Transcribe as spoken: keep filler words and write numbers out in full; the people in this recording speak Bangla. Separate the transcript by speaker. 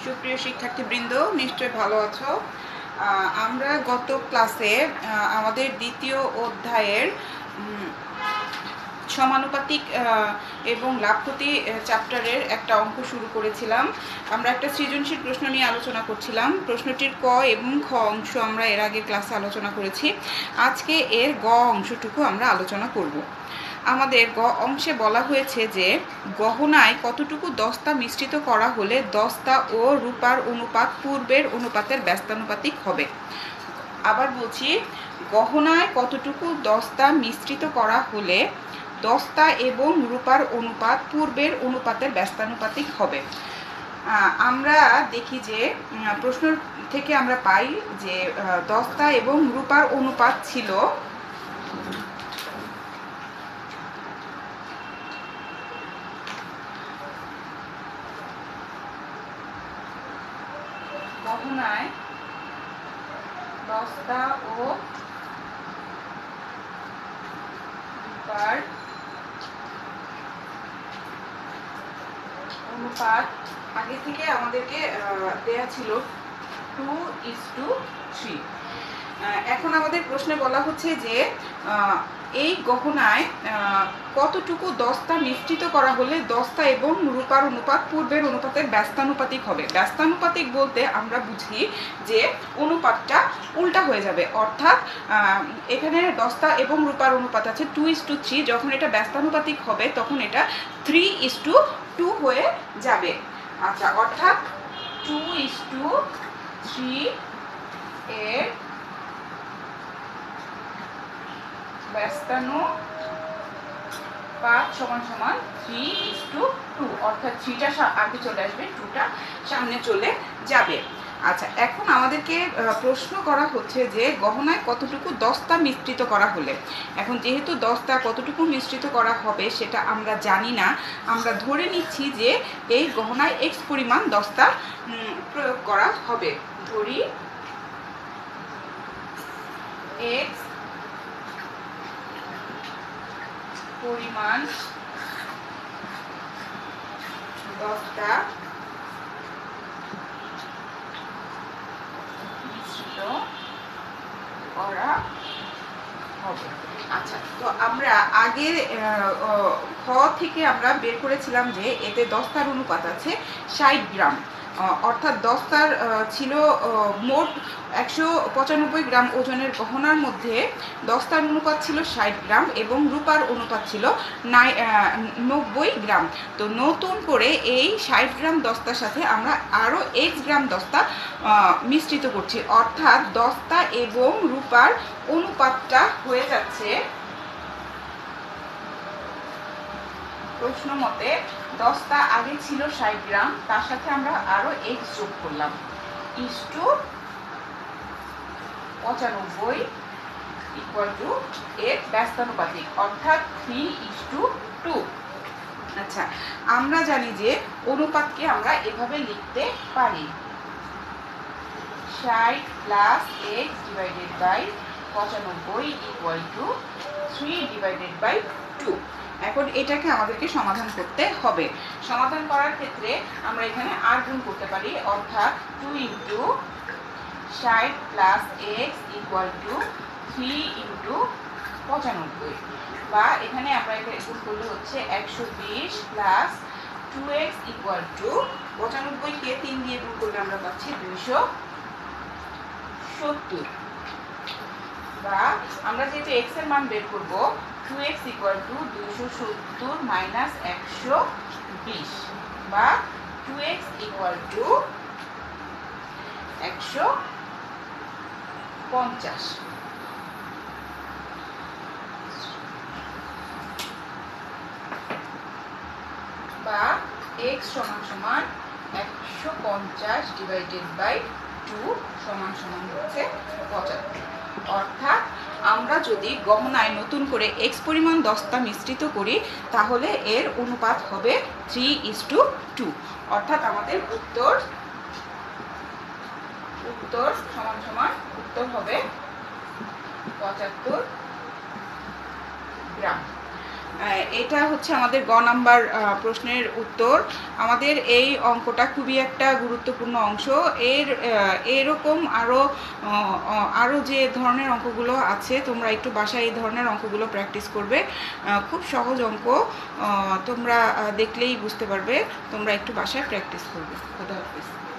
Speaker 1: সুপ্রিয় শিক্ষার্থীবৃন্দ, নিশ্চয়ই ভালো আছো। আমরা গত ক্লাসে আমাদের দ্বিতীয় অধ্যায়ের সমানুপাতিক এবং লাভক্ষতি চ্যাপ্টারের একটা অঙ্ক শুরু করেছিলাম। আমরা একটা সৃজনশীল প্রশ্ন নিয়ে আলোচনা করছিলাম। প্রশ্নটির ক এবং খ অংশ আমরা এর আগে ক্লাসে আলোচনা করেছি। আজকে এর গ অংশটুকু আমরা আলোচনা করব। আমাদের গ অংশে বলা হয়েছে যে গহনায় কতটুকু দস্তা মিশ্রিত করা হলে দস্তা ও রূপার অনুপাত পূর্বের অনুপাতের ব্যস্তানুপাতিক হবে। আবার বলছি, গহনায় কতটুকু দস্তা মিশ্রিত করা হলে দস্তা এবং রূপার অনুপাত পূর্বের অনুপাতের ব্যস্তানুপাতিক হবে। আমরা দেখি যে প্রশ্ন থেকে আমরা পাই যে দস্তা এবং রূপার অনুপাত ছিল গহনায় দস্তা ও রূপার অনুপাত আগে থেকে আমাদেরকে দেয়া ছিল টু ইস টু থ্রি। এখন আমাদের প্রশ্নে বলা হচ্ছে যে এই গহনায় কতটুকু দস্তা মিশ্রিত করা হলে দস্তা এবং রূপার অনুপাত পূর্বের অনুপাতের ব্যস্তানুপাতিক হবে। ব্যস্তানুপাতিক বলতে আমরা বুঝি যে অনুপাতটা উল্টা হয়ে যাবে, অর্থাৎ এখানে দস্তা এবং রূপার অনুপাত আছে টু ইস টু থ্রি, যখন এটা ব্যস্তানুপাতিক হবে তখন এটা থ্রি ইস টু টু হয়ে যাবে। আচ্ছা, অর্থাৎ টু ইস টু থ্রি এর ব্যস্তানুপাত সমান সমান থ্রি ইস টু টু, অর্থাৎ থ্রিটা আগে চলে আসবে, টুটা সামনে চলে যাবে। আচ্ছা, এখন আমাদেরকে প্রশ্ন করা হচ্ছে যে গহনায় কতটুকু দস্তা মিশ্রিত করা হলে। এখন যেহেতু দস্তা কতটুকু মিশ্রিত করা হবে সেটা আমরা জানি না, আমরা ধরে নিচ্ছি যে এই গহনায় এক্স পরিমাণ দস্তা প্রয়োগ করা হবে। ধরি এক্স পরিমাণ দস্তা মিশ্রিত করা হবে। আচ্ছা, তো আমরা আগের খ থেকে আমরা বের করেছিলাম যে এতে দস্তার অনুপাত আছে ষাট গ্রাম, অর্থাৎ দস্তার ছিল মোট একশো পঁচানব্বই গ্রাম ওজনের গহনার মধ্যে দস্তার অনুপাত ছিল ষাট গ্রাম এবং রূপার অনুপাত ছিল নাই নব্বই গ্রাম। তো নতুন করে এই ষাট গ্রাম দস্তার সাথে আমরা আরও এক্স গ্রাম দস্তা মিশ্রিত করছি, অর্থাৎ দস্তা এবং রূপার অনুপাতটা হয়ে যাচ্ছে প্রশ্ন মতে দস্তা আগে ছিল ষাট গ্রাম, তার সাথে আমরা আরো এক্স যোগ করলাম, ইস টু পঁচানব্বই ইকুয়াল টু এর ব্যস্তানুপাতিক, অর্থাৎ থ্রি ইস টু টু। আচ্ছা, আমরা জানি যে অনুপাতকে আমরা এভাবে লিখতে পারি, ষাট প্লাস এক্স ডিভাইডেড বাই পঁচানব্বই equal to three divided by two. এখন এটাকে আমাদেরকে সমাধান করতে হবে। সমাধান করার ক্ষেত্রে আমরা এখানে আর গুণ করতে পারি, অর্থাৎ টু ইন্টু ষাট plus x equal to three into পঁচানব্বই, বা এখানে আমরা এখানে গুণ করলে হচ্ছে একশো বিশ plus two x equal to পঁচানব্বইকে তিন দিয়ে গুণ করলে আমরা পাচ্ছি দুইশো সত্তর, বা আমরা যেহেতু এক্স এর মান বের করবো টু এক্স ইকুয়াল টু দুইশো সত্তর মাইনাস একশো বিশ, বা টু এক্স ইকুয়াল টু একশো পঞ্চাশ। বা এক্স সমান সমান একশো পঞ্চাশ ডিভাইডেড বাই টু সমান সমান হচ্ছে পঁচাত্তর। অর্থাৎ আমরা যদি গহনায় নতুন করে এক্স পরিমাণ দস্তা মিশ্রিত করি তাহলে এর অনুপাত হবে থ্রি ইস টু টু, অর্থাৎ আমাদের উত্তর উত্তর সমান সমান উত্তর হবে পঁচাত্তর গ্রাম। এটা হচ্ছে আমাদের গ নাম্বার প্রশ্নের উত্তর। আমাদের এই অঙ্কটা খুবই একটা গুরুত্বপূর্ণ অংশ। এর এরকম আরও আরও যে ধরনের অঙ্কগুলো আছে তোমরা একটু বাসায় এই ধরনের অঙ্কগুলো প্র্যাকটিস করবে। খুব সহজ অঙ্ক, তোমরা দেখলেই বুঝতে পারবে। তোমরা একটু বাসায় প্র্যাকটিস করবে। খোদা হাফেজ।